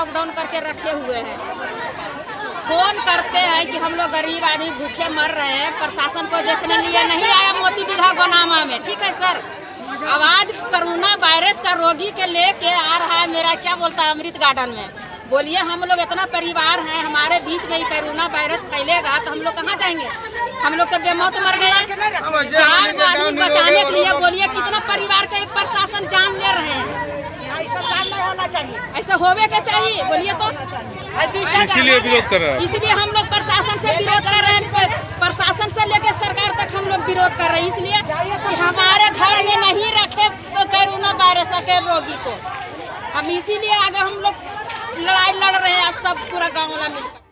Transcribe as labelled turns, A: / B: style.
A: Lockdown करके रखे हुए हैं। फोन करते हैं कि हम लोग गरीब आदमी भूखे मर रहे हैं, प्रशासन को देखने लिए नहीं आया मोती बिघा गोनामा में। ठीक है सर, आवाज कोरोना वायरस का रोगी के लेके आ रहा है मेरा क्या बोलता है अमृत गार्डन में। बोलिए हम लोग इतना परिवार हैं, हमारे बीच में ही कोरोना वायरस फैलेगा तो हम लोग कहाँ जाएंगे? हम लोग के बेमौत मर गए 4 आदमी बचाने के लिए। बोलिए कितना परिवार के प्रशासन जान ले रहे हैं। होना चाहिए, ऐसा होवे के चाहिए। बोलिए तो
B: इसीलिए विरोध कर रहे हैं।
A: इसलिए हम लोग प्रशासन से विरोध कर रहे हैं, प्रशासन से लेकर सरकार तक हम लोग विरोध कर रहे हैं। इसलिए कि हमारे घर में नहीं रखे कोरोना वायरस के रोगी को। हम इसीलिए आगे हम लोग लड़ाई लड़ रहे हैं, सब पूरा गाँव वाला मिलकर।